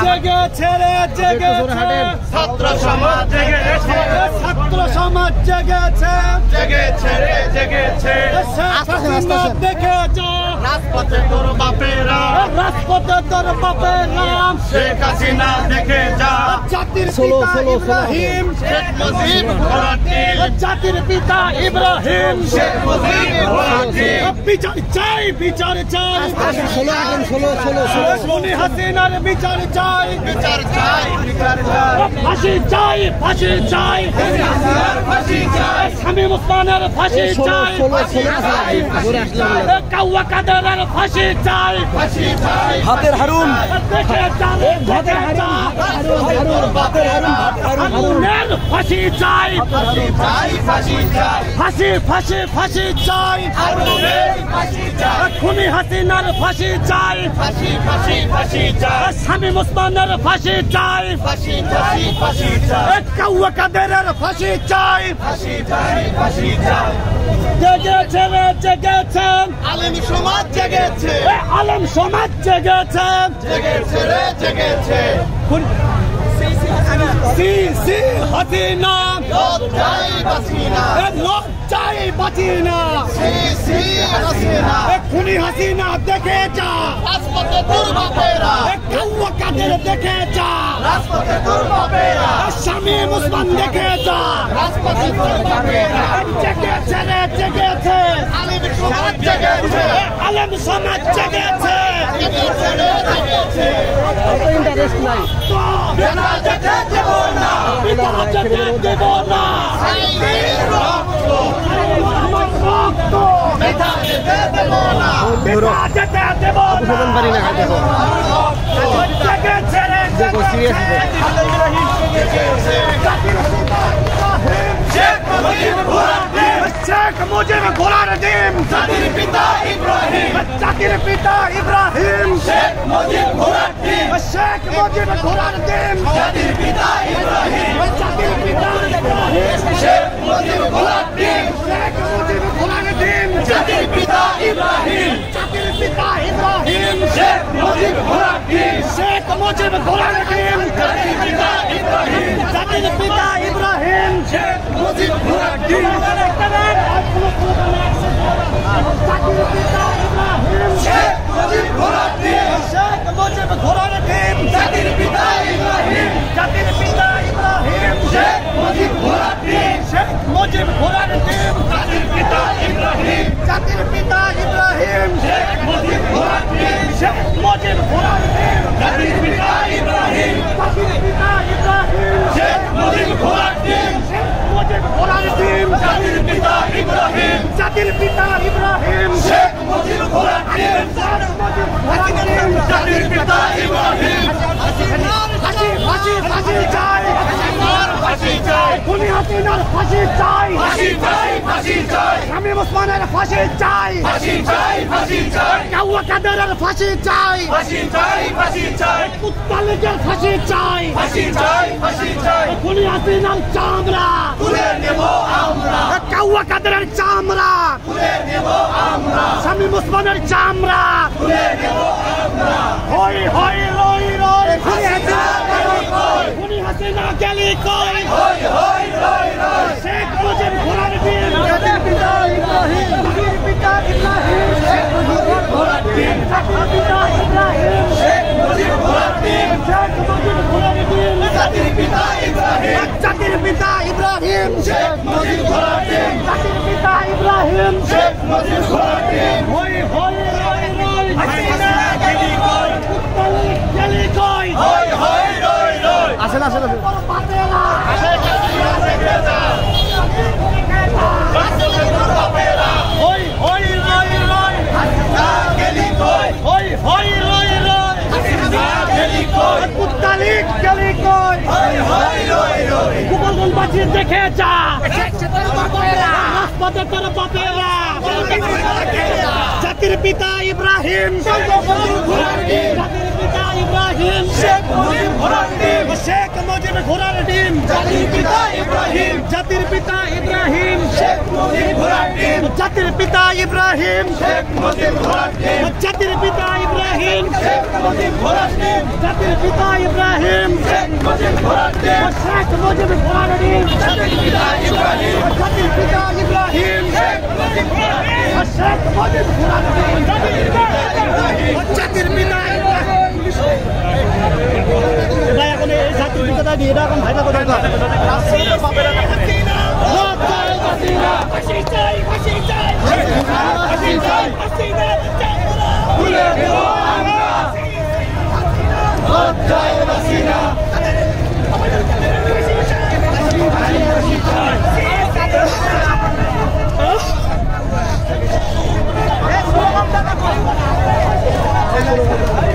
জেগেছে রে জেগেছে ছাত্র সমাজ জেগেছে ছাত্র সমাজ জেগেছে জেগেছে রে জেগেছে দেখে যা রাজপথে তোর বাপেরা রাজপথে তোর বাপেরা শেখ হাসিনা দেখে যা জাতির পিতা ইব্রাহিম শেখ মুজিব জাতির পিতা ইব্রাহিম শেখ মুজিব বিচার চাই বিচার চাই 16 খুনি হাসিনার বিচার চাই বিচার চাই বিচার চাই ফাঁসি চাই ফাঁসি চাই ফাঁসি চাই শামীম ওসমানের ফাঁসি চাই কাওয়া কাদেরের ফাঁসি চাই ফাঁসি চাই হাতের হারুন দেখে চাল হাতের হারুন হারুনের ফাঁসি চাই ফাঁসি চাই ফাঁসি চাই ফাঁসি ফাঁসি ফাঁসি চাই হারুনের ফাঁসি চাই খুনি হাসিনার ফাঁসি চাই ফাঁসি ফাঁসি ফাঁসি চাই শামীম ওসমানের ফাঁসি চাই ফাঁসি ফাঁসি ফাঁসি চাই কাওয়া কাদেরের ফাঁসি চাই ফাঁসি চাই ফাঁসি চাই জেগেছে রে জেগেছে আলেম সমাজ জেগেছে আলেম সমাজ জেগেছে জেগেছে রে জেগেছে সি হাসিনা লজ্জাই বাঁচিনা লজ্জাই বাঁচিনা সি হাসিনা খুনি হাসিনা দেখে যা রাজপথে তোর বাপেরা কাওয়া কাদের দেখে যা রাজপথে তোর বাপেরা শামীম ওসমান দেখে যা রাজপথে তোর বাপেরা জেগেছে রে জেগেছে আলেম সমাজ জেগেছে আলেম সমাজ জেগেছে জেগেছে রে জেগেছে ইন্টারেস্ট নাই বেনা যেতে দেব না বেনা যেতে দেব না বেনা যেতে দেব না বেনা যেতে দেব না পারি না দেব জেগেছে রে জেগেছে শেখ মুজিব ঘোড়ার ডিম শেখ মুজিব ঘোড়ার ডিম জাতির পিতা ইব্রাহিম জাতির পিতা ইব্রাহিম শেখ মুজিব ঘোড়ার ডিম শেখ মুজিব ঘোড়ার ডিম জাতির পিতা ইব্রাহিম জাতির পিতা ইব্রাহিম শেখ মুজিব ঘোড়ার ডিম শেখ মুজিব ঘোড়ার ডিম জাতির পিতা ইব্রাহিম জাতির পিতা ইব্রাহিম শেখ মুজিব ঘোড়ার ডিম শেখ মুজিব ঘোড়ার ডিম জাতির পিতা ইব্রাহিম জাতির পিতা ইব্রাহিম শেখ মুজিব ঘোড়ার ডিম জাতির পিতা ইব্রাহিম শেখ মুজিব ঘোড়ার ডিম শেখ মুজিব ঘোড়ার ডিম জাতির পিতা ইব্রাহিম জাতির পিতা ইব্রাহিম শেখ মুজিব ঘোড়ার ডিম শেখ মুজিব ঘোড়ার ডিম জাতির পিতা ইব্রাহিম জাতির পিতা ইব্রাহিম শেখ মুজিব ঘোড়ার ডিম শেখ মুজিব ঘোড়ার ডিম জাতির পিতা ইব্রাহিম জাতির পিতা ইব্রাহিম শেখ মুজিব ঘোড়ার ডিম শেখ মুজিব ঘোড়ার ডিম জাতির পিতা ইব্রাহিম জাতির পিতা ইব্রাহিম শেখ মুজিব ঘোড়ার ডিম জাতির পিতা ইব্রাহিম ফাঁসি ফাঁসি ফাঁসি চাই ফাঁসি চাই খুনি হাসিনার ফাঁসি চাই ফাঁসি চাই ফাঁসি চাই শামীম ওসমানের ফাঁসি চাই ফাঁসি চাই ফাঁসি চাই কাওয়া কাদেরের ফাঁসি চাই ফাঁসি চাই ফাঁসি চাই কুত্তা লীগের ফাঁসি চাই ফাঁসি চাই ফাঁসি চাই খুনি হাসিনার চামড়া তুলে নেব আমরা কাওয়া কাদেরের চামড়া তুলে নেব আমরা শামীম ওসমানের চামড়া তুলে নেব আমরা হই হই রই রই খুনি হাসিনা গেলি কই হই হই রই রই শেখ মুজিব ঘোড়ার ডিম জাতির পিতা ইব্রাহিম জাতির পিতা ইব্রাহিম শেখ মুজিব ঘোড়ার ডিম জাতির পিতা ইব্রাহিম শেখ মুজিব ঘোড়ার ডিম শেখ মুজিব ঘোড়ার ডিম জাতির পিতা ইব্রাহিম জাতির পিতা ইব্রাহিম শেখ মুজিব ঘোড়ার ডিম জাতির পিতা ইব্রাহিম শেখ মুজিব ঘোড়ার ডিম হই হই রই রই হাসিনা গেলি কই কুত্তা লীগ গেলি কই হই হই রই রই আসেন আসেন বাপেরা আসে গেছা হই হই রই রই হাসিনা গেলি কই হই হই রই রই হাসিনা গেলি কই কুত্তা লীগ গেলি কই হই হই রই রই গোপালগঞ্জ বাজি দেখে যা বাপেরা রাজপথে তোর বাপেরা জাতির পিতা ইব্রাহিম জাতির পিতা ইব্রাহিম শেখ মুজিব ঘোড়ার ডিম শেখ মুজিব ঘোড়ার ডিম জাতির পিতা ইব্রাহিম জাতির পিতা ইব্রাহিম শেখ মুজিব ঘোড়ার ডিম জাতির পিতা ইব্রাহিম শেখ মুজিব ঘোড়ার ডিম জাতির পিতা ইব্রাহিম শেখ মুজিব ঘোড়ার ডিম জাতির পিতা ইব্রাহিম শেখ মুজিব ঘোড়ার ডিম শেখ মুজিব ঘোড়ার ডিম জাতির পিতা ইব্রাহিম জাতির পিতা ইব্রাহিম শেখ মুজিব ঘোড়ার ডিম শেখ মুজিব ঘোড়ার ডিম জাতির পিতা ইব্রাহিম ভাই এখন এই জাতির পিতা দিয়ে এটা এখন ভাইটা কথা রাষ্ট্র তো পাবে না ফাঁসি চাই ফাঁসি চাই ফাঁসি চাই ফাঁসি চাই ভুলে দেব আমরা লজ্জায় বাসি না ফাঁসি চাই